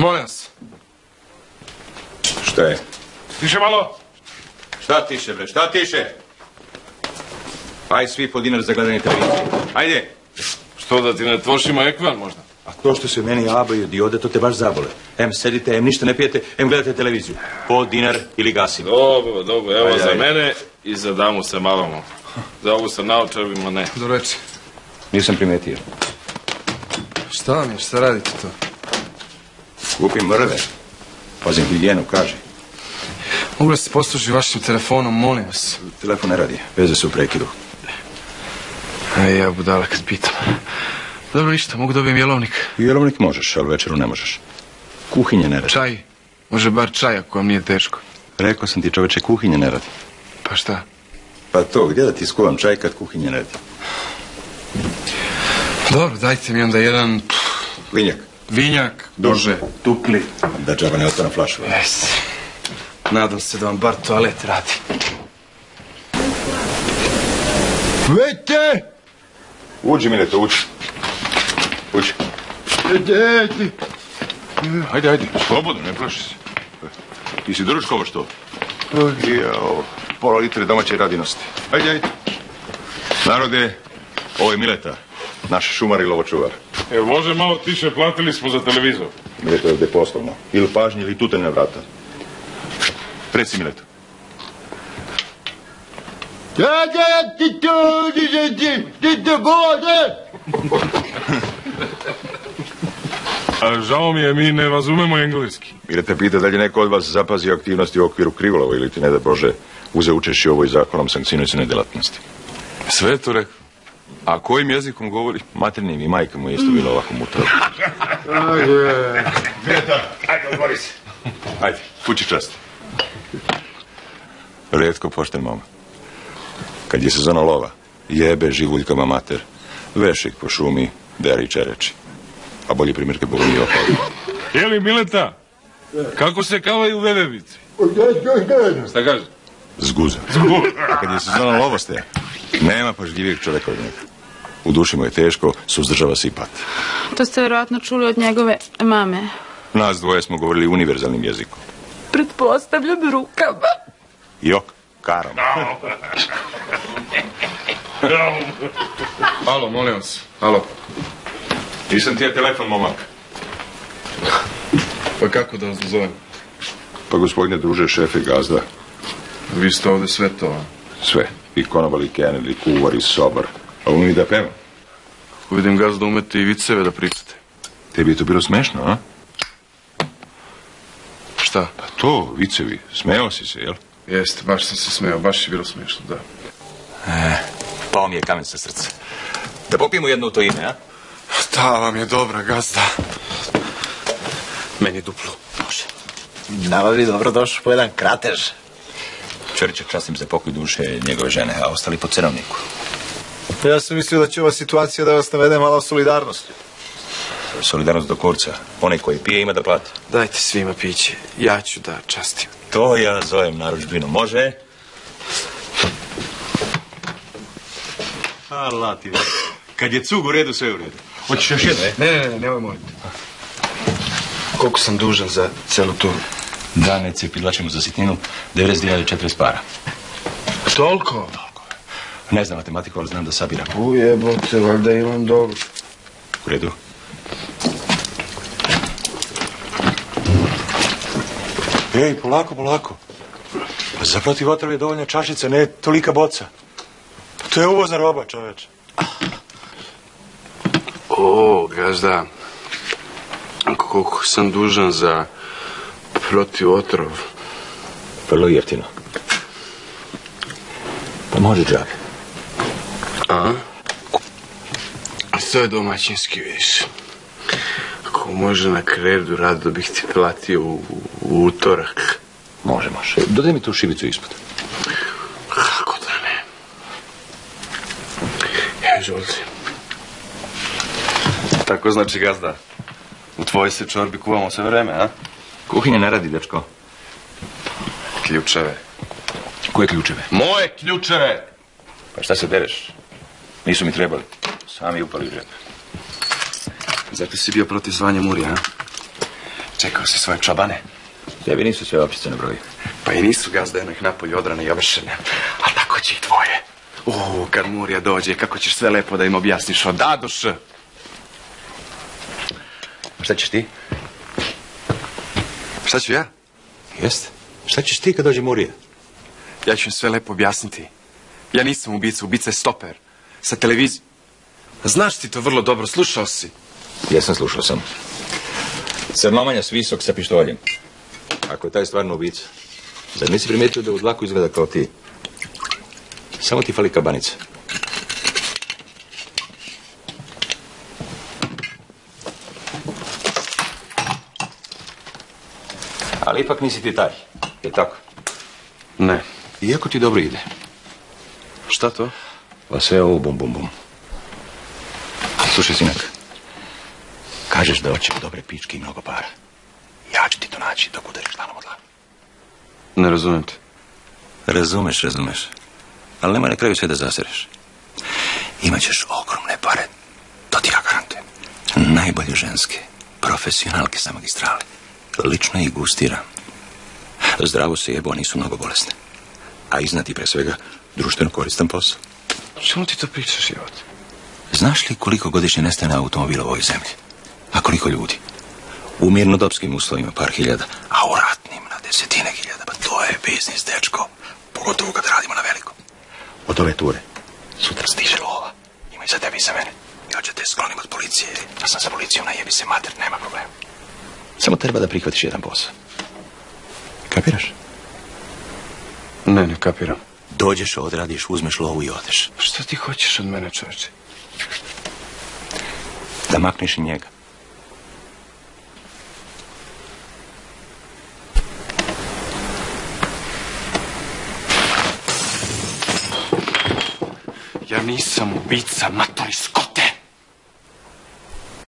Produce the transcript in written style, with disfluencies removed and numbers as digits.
Molim vas. Šta je? Tiše malo. Šta tiše, bre, šta tiše? Aj svi po dinar za gledanje televizije. Ajde. Što da ti ne tvošimo ekran možda? A to što se meni abaju diode, to te baš zabole. Em sedite, em ništa ne pijete, em gledate televiziju. Po dinar ili gasimo. Dobro, evo za mene i za damu sa malom. Za ovu sa naočarima ne. Dobro večer. Nisam primetio. Šta vam je, šta radite to? Kupim mrve. Pazim higijenu, kaže. Mogu da se posluži vašim telefonom, molim vas. Telefon ne radi, veze su u prekidu. Aj, ja budala kad pitam. Dobro, ništa, mogu dobijem jelovnik. Jelovnik možeš, ali večeru ne možeš. Kuhinje ne radi. Čaj, može bar čaj ako vam nije teško. Rekao sam ti, čoveče, kuhinje ne radi. Pa šta? Pa to, gdje da ti skuvam čaj kad kuhinje ne radi? Dobro, dajte mi onda jedan... Vinjak. Vinjak, duže, dupli. Da džaba ne ostane flašu. Jes. Nadam se da vam bar toalet radi. Vete! Uđi, Mileto, uđi. Uđi. Ajde. Slobodno, ne plaši se. Ti si doručkovo što? Jao, pola litre domaće radinosti. Ajde. Narode, ovo je Mileta, naš šumar i lovočuvar. Jel može malo tiše, platili smo za televizor. Mileto je ovdje poslovno. Ili pažnje, ili tutanje na vrata. Reci, Mileto. A žao mi je, mi ne razumemo engleski. Mileta pita da li je neko od vas zapazio aktivnosti u okviru Krivolova ili ti, ne da Bože, uze učešće u ovoj zakonom sankcionisane delatnosti. Sve to rekao. A kojim jezikom govori? Maternim i majka mu je isto bila ovako mutra. Mileta, ajde, odmori se. Ajde, kući čast. Rijetko pošten momak. Kad je sezona lova, jebe živuljkama mater, vešik po šumi, deri čereči. A bolji primjer kad Boga nije opali. Jeli, Mileta, kako se kavaju vevevici? Šta kaže? Zguza. A kad je sezona lovostaja, nema pažljivijeg čoveka od njega. U duši mu je teško, suzdržava se i pati. To ste vjerojatno čuli od njegove mame. Nas dvoje smo govorili univerzalnim jezikom. Pretpostavljam rukama. Jok, karom. Alo, molim vas. Alo. Nisam ti je telefon, momak. Pa kako da vas zovem? Pa gospodine druže, šef i gazda. Vi ste ovdje sve to, a? Sve. I konobar, i kenel, i kuvar, i sobar. A umim da pevam. Ako vidim gazda umete i viceve da pričate. Tebi je to bilo smešno, a? Šta? Pa to, vicevi. Smeo si se, jel? Jeste, baš sam se smeo, baš je bilo smiješno, da. Pao mi je kamen sa srca. Da popijemo jedno u to ime, a? Ta vam je dobra, gazda. Meni duplo. Može. Nama bi dobro došao po jedan kratež. Čorića častim za pokoj duše njegove žene, a ostali po cenovniku. Ja sam mislio da će ova situacija da vas navede malo solidarnosti. Solidarnost do kurca. Onaj koji pije ima da plati. Dajte svima piće, ja ću da častim. To ja zovem narudžbinu. Može? Allah ti vidi. Kad je cug u redu, sve u redu. Hoćeš još jedno, Ne, nemoj moliti. Koliko sam dužan za celu tu? Danec je pridlačimo za sitninu 90.040 para. Toliko? Ne znam matematiku, ali znam da sabiram. Ujebote, valjda imam dobro. U redu. Ej, polako. Pa za protiv otrova je dovoljna čašica, ne tolika boca. To je uvozna roba, čoveče. O, gazda, koliko sam dužan za protiv otrov? Vrlo jeftino. Pa može džabe. A? To je domaćinski, vidiš. Ako može na kredu, rado bih ti platio u utorak. Može. Dodaj mi tu šibicu ispod. Kako da ne? Izvolite. Tako znači, gazda, u tvojoj se čorbi kuvamo sve vreme, a? Kuhinja ne radi, dečko. Ključeve. Koje ključeve? Moje ključeve! Pa šta se dereš? Nisu mi trebali. Sami upali u džep. Zato si bio protiv zvanja Murija, a? Čekao si svoje čobane? Tebi nisu sve opčice na broju. Pa i nisu, gazda, jedno ih napolju odrane i ovršene. A tako će i tvoje. Kad Murija dođe, kako ćeš sve lepo da im objasniš od A do Š. Šta ćeš ti? Šta ću ja? Jeste. Šta ćeš ti kad dođe Murija? Ja ću im sve lepo objasniti. Ja nisam ubica, ubica je stoper. Sa televizije. Znaš ti to vrlo dobro, slušao si. Jesam, slušao sam. Crnomanja s visok sa pištoljem. Ako je taj stvarno ubica, zar nisi primijetio da u dlaku izgleda kao ti? Samo ti fali kabanica. Ali ipak nisi ti taj, je tako? Ne. Iako ti dobro ide. Šta to? Pa sve ovo bum bum bum. Slušaj, sinak. Kažeš da hoće dobre pičke i mnogo para. Ja ću ti to naći dok udariš dlanom od dlana. Ne razumijem te. Razumeš. Ali nemoj na kraju sve da zasereš. Imaćeš ogromne pare. To ti ja garantujem. Najbolje ženske. Profesionalke sa magistrale. Lično ih gustiram. Zdravo se jebo, nisu mnogo bolesne. A iznad i pre svega društveno koristan posao. Čemu ti to pričaš, život? Znaš li koliko godišnje nestane automobila u ovoj zemlji? A koliko ljudi? U mirnodopskim uslovima par hiljada, a u ratnim na desetine hiljada. Pa to je biznis, dečko. Pogotovo kad radimo na veliko. Od ove ture sutra stiže lova. Ima i za tebi i za mene. Ja ću te sklonim od policije. Ja sam sa policijom, najebi se mater, nema problema. Samo treba da prihvatiš jedan posao. Kapiraš? Ne kapiram. Dođeš, odradiš, uzmeš lovu i odeš. Šta ti hoćeš od mene, čovječe? Da makneš i njega. Ja nisam ubica, matori skot.